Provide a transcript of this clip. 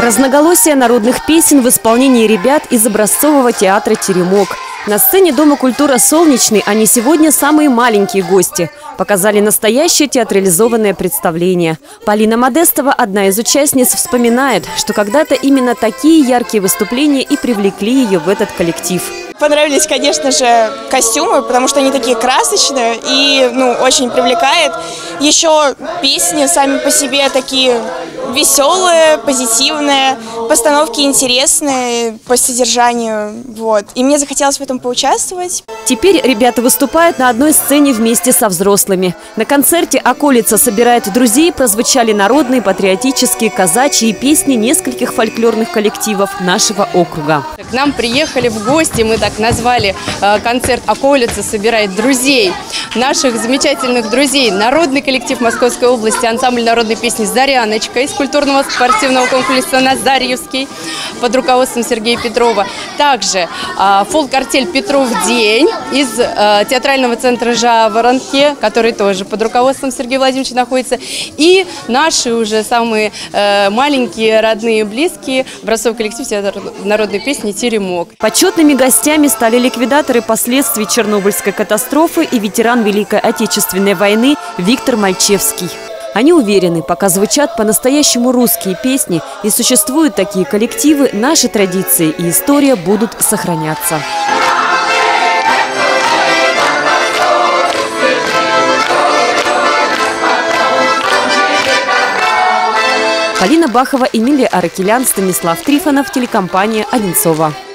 Разноголосие народных песен в исполнении ребят из образцового театра «Теремок». На сцене Дома культуры «Солнечный» они сегодня самые маленькие гости. Показали настоящее театрализованное представление. Полина Модестова, одна из участниц, вспоминает, что когда-то именно такие яркие выступления и привлекли ее в этот коллектив. Понравились, конечно же, костюмы, потому что они такие красочные и очень привлекает. Еще песни сами по себе такие веселые, позитивные, постановки интересные по содержанию. И мне захотелось в этом поучаствовать. Теперь ребята выступают на одной сцене вместе со взрослыми. На концерте «Околица собирает друзей» прозвучали народные, патриотические, казачьи песни нескольких фольклорных коллективов нашего округа. К нам приехали в гости, мы так назвали концерт «Околица собирает друзей», наших замечательных друзей. Народный коллектив Московской области, ансамбль народной песни «Заряночка» из культурного спортивного комплекса «Назарьевский» под руководством Сергея Петрова. Также фолк-артель «Петров день» из театрального центра «Жаворонки», который тоже под руководством Сергея Владимировича находится. И наши уже самые маленькие, родные, близкие образцовый коллектив театра народной песни «Теремок». Почетными гостями стали ликвидаторы последствий Чернобыльской катастрофы и ветеран Великой Отечественной войны Виктор Мальчевский. Они уверены, пока звучат по-настоящему русские песни и существуют такие коллективы, наши традиции и история будут сохраняться. Полина Бахова, Эмилия Аракелян, Станислав Трифонов, телекомпания «Одинцова».